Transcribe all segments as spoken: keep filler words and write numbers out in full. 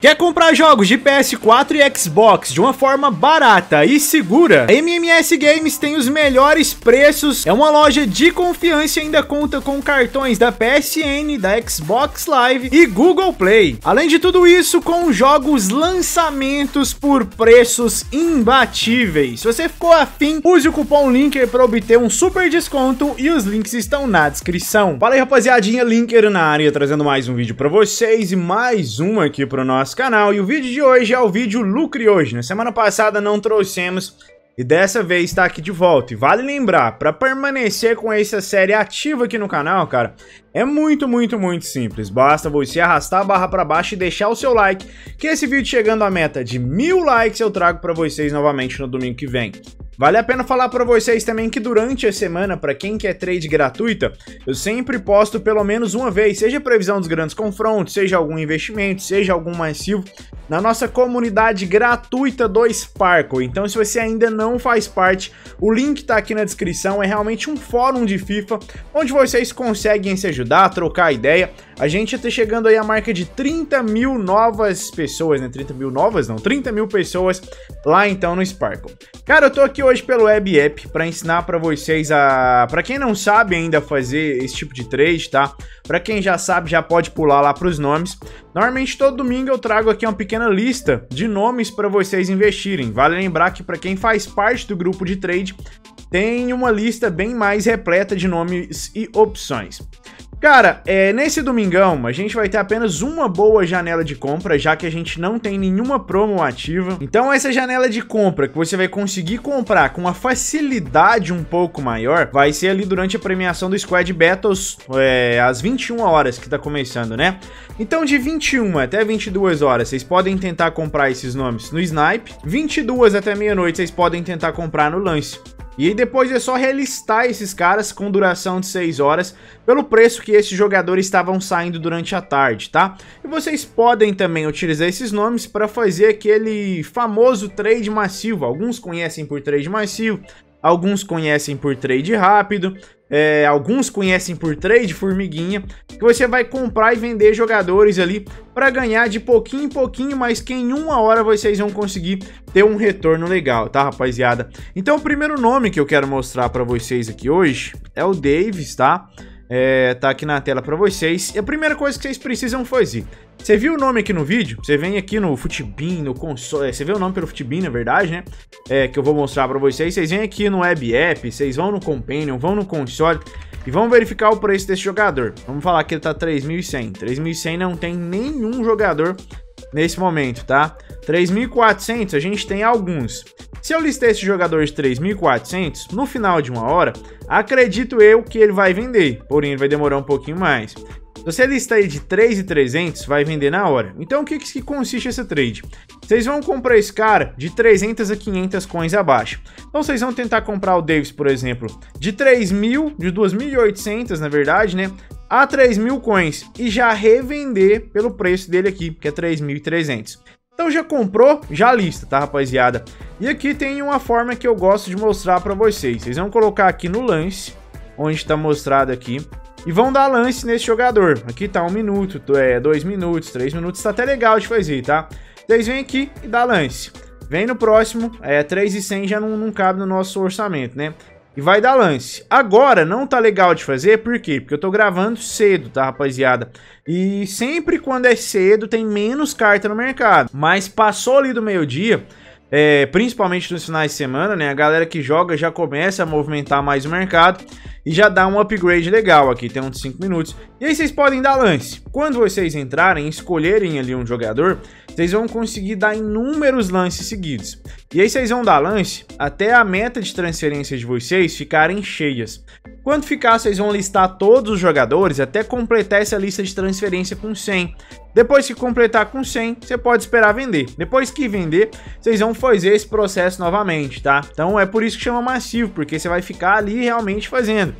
Quer comprar jogos de P S quatro e Xbox de uma forma barata e segura? A M M S Games tem os melhores preços, é uma loja de confiança e ainda conta com cartões da P S N, da Xbox Live e Google Play. Além de tudo isso, com jogos lançamentos por preços imbatíveis. Se você ficou afim, use o cupom Linker para obter um super desconto e os links estão na descrição. Fala aí, rapaziadinha, Linker na área, trazendo mais um vídeo para vocês e mais um aqui para o nosso canal. E o vídeo de hoje é o vídeo Lucre Hoje. Na semana passada não trouxemos e dessa vez está aqui de volta. E vale lembrar, para permanecer com essa série ativa aqui no canal, cara, é muito, muito, muito simples. Basta você arrastar a barra para baixo e deixar o seu like, que esse vídeo chegando à meta de mil likes eu trago para vocês novamente no domingo que vem. Vale a pena falar para vocês também que durante a semana, para quem quer trade gratuita, eu sempre posto pelo menos uma vez, seja previsão dos grandes confrontos, seja algum investimento, seja algum massivo, na nossa comunidade gratuita do Sparkle. Então, se você ainda não faz parte, o link tá aqui na descrição. É realmente um fórum de FIFA, onde vocês conseguem se ajudar, trocar ideia. A gente tá chegando aí a marca de trinta mil novas pessoas, né? trinta mil novas não, trinta mil pessoas lá então no Sparkle. Cara, eu tô aqui hoje pelo Web App para ensinar para vocês a... Para quem não sabe ainda fazer esse tipo de trade, tá? Para quem já sabe, já pode pular lá para os nomes. Normalmente todo domingo eu trago aqui uma pequena lista de nomes para vocês investirem. Vale lembrar que para quem faz parte do grupo de trade, tem uma lista bem mais repleta de nomes e opções. Cara, é, nesse domingão a gente vai ter apenas uma boa janela de compra, já que a gente não tem nenhuma promo ativa. Então essa janela de compra que você vai conseguir comprar com uma facilidade um pouco maior, vai ser ali durante a premiação do Squad Battles, é, às vinte e uma horas que tá começando, né? Então de vinte e uma até vinte e duas horas vocês podem tentar comprar esses nomes no Snipe, vinte e duas até meia-noite vocês podem tentar comprar no Lance. E aí depois é só relistar esses caras com duração de seis horas pelo preço que esses jogadores estavam saindo durante a tarde, tá? E vocês podem também utilizar esses nomes para fazer aquele famoso trade massivo. Alguns conhecem por trade massivo, alguns conhecem por trade rápido, é, alguns conhecem por trade formiguinha, que você vai comprar e vender jogadores ali para ganhar de pouquinho em pouquinho, mas que em uma hora vocês vão conseguir ter um retorno legal, tá, rapaziada? Então o primeiro nome que eu quero mostrar para vocês aqui hoje é o Davis, tá? É, tá aqui na tela para vocês. E a primeira coisa que vocês precisam fazer, você viu o nome aqui no vídeo? Você vem aqui no Futibin, no console, você vê o nome pelo Futibin, na verdade, né? É, que eu vou mostrar para vocês. Vocês vêm aqui no Web App, vocês vão no Companion, vão no console e vão verificar o preço desse jogador. Vamos falar que ele tá três mil e cem. três mil e cem não tem nenhum jogador nesse momento, tá? três mil e quatrocentos a gente tem alguns. Se eu listar esse jogador de três mil e quatrocentos, no final de uma hora, acredito eu que ele vai vender, porém ele vai demorar um pouquinho mais. Se você listar ele de três mil e trezentos, vai vender na hora. Então o que, que consiste essa trade? Vocês vão comprar esse cara de trezentas a quinhentas coins abaixo. Então vocês vão tentar comprar o Davis, por exemplo, de três mil, de duas mil e oitocentas na verdade, né? A três mil coins e já revender pelo preço dele aqui, que é três mil e trezentos. Então já comprou, já lista, tá, rapaziada? E aqui tem uma forma que eu gosto de mostrar para vocês. Vocês vão colocar aqui no lance, onde está mostrado aqui, e vão dar lance nesse jogador. Aqui tá um minuto, é, dois minutos, três minutos, tá até legal de fazer, tá? Vocês vêm aqui e dá lance. Vem no próximo, é, três mil e cem já não, não cabe no nosso orçamento, né? E vai dar lance. Agora não tá legal de fazer, por quê? Porque eu tô gravando cedo, tá, rapaziada? E sempre quando é cedo tem menos carta no mercado. Mas passou ali do meio-dia, é, principalmente nos finais de semana, né? A galera que joga já começa a movimentar mais o mercado e já dá um upgrade legal aqui, tem uns cinco minutos. E aí vocês podem dar lance. Quando vocês entrarem e escolherem ali um jogador, vocês vão conseguir dar inúmeros lances seguidos. E aí vocês vão dar lance até a meta de transferência de vocês ficarem cheias. Quando ficar, vocês vão listar todos os jogadores até completar essa lista de transferência com cem. Depois que completar com cem, você pode esperar vender. Depois que vender, vocês vão fazer esse processo novamente, tá? Então é por isso que chama massivo, porque você vai ficar ali realmente fazendo.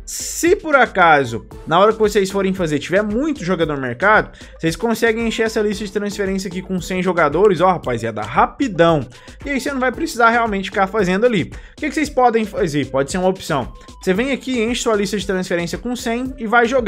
Se por acaso, na hora que vocês forem fazer, tiver muito jogador no mercado, vocês conseguem encher essa lista de transferência aqui com cem jogadores, ó, rapaziada, rapidão. E aí você não vai precisar realmente ficar fazendo ali. O que, que vocês podem fazer? Pode ser uma opção. Você vem aqui, enche sua lista de transferência com cem e vai jogar.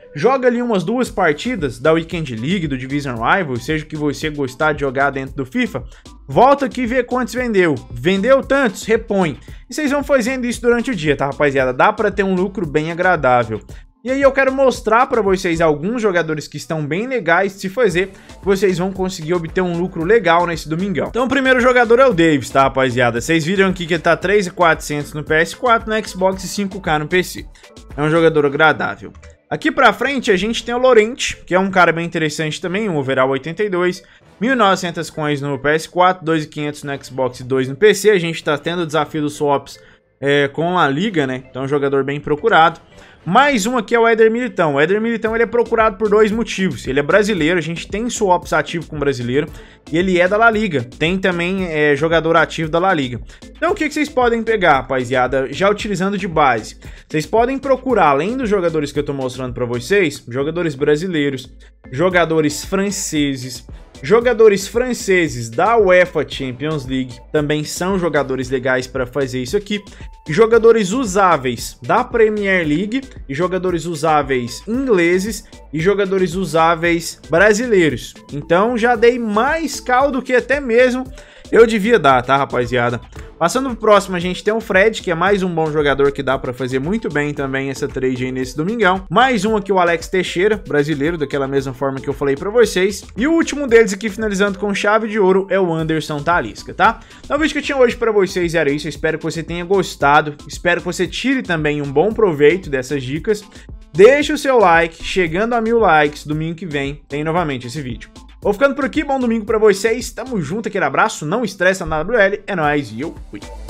joga ali umas duas partidas da Weekend League, do Division Rival, seja o que você gostar de jogar dentro do FIFA, volta aqui e vê quantos vendeu. Vendeu tantos? Repõe. E vocês vão fazendo isso durante o dia, tá, rapaziada? Dá pra ter um lucro bem agradável. E aí eu quero mostrar pra vocês alguns jogadores que estão bem legais de se fazer, que vocês vão conseguir obter um lucro legal nesse domingão. Então o primeiro jogador é o Davis, tá, rapaziada? Vocês viram aqui que ele tá três mil e quatrocentos no P S quatro, no Xbox e cinco K no P C. É um jogador agradável. Aqui pra frente a gente tem o Llorente, que é um cara bem interessante também, um overall oitenta e dois, mil e novecentos coins no P S quatro, dois mil e quinhentos no Xbox e dois no P C. A gente tá tendo o desafio dos swaps é, com a Liga, né? Então é um jogador bem procurado. Mais um aqui é o Éder Militão. O Éder Militão ele é procurado por dois motivos. Ele é brasileiro, a gente tem swaps ativo com brasileiro, e ele é da La Liga. Tem também é, jogador ativo da La Liga. Então o que, que vocês podem pegar, rapaziada, já utilizando de base? Vocês podem procurar, além dos jogadores que eu tô mostrando pra vocês, jogadores brasileiros, jogadores franceses, jogadores franceses da UEFA Champions League, também são jogadores legais para fazer isso aqui, jogadores usáveis da Premier League, e jogadores usáveis ingleses, e jogadores usáveis brasileiros. Então já dei mais caldo que até mesmo eu devia dar, tá, rapaziada? Passando pro próximo, a gente tem o Fred, que é mais um bom jogador que dá pra fazer muito bem também essa trade aí nesse domingão. Mais um aqui, o Alex Teixeira, brasileiro, daquela mesma forma que eu falei pra vocês. E o último deles aqui, finalizando com chave de ouro, é o Anderson Talisca, tá? Então o vídeo que eu tinha hoje pra vocês era isso, eu espero que você tenha gostado, espero que você tire também um bom proveito dessas dicas. Deixe o seu like, chegando a mil likes, domingo que vem tem novamente esse vídeo. Vou ficando por aqui, bom domingo pra vocês, tamo junto, aquele abraço, não estressa na W L, é nóis e eu fui.